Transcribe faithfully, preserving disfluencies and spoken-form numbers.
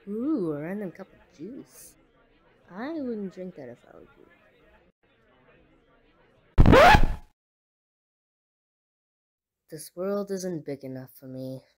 Ooh, a random cup of juice. I wouldn't drink that if I were you. This world isn't big enough for me.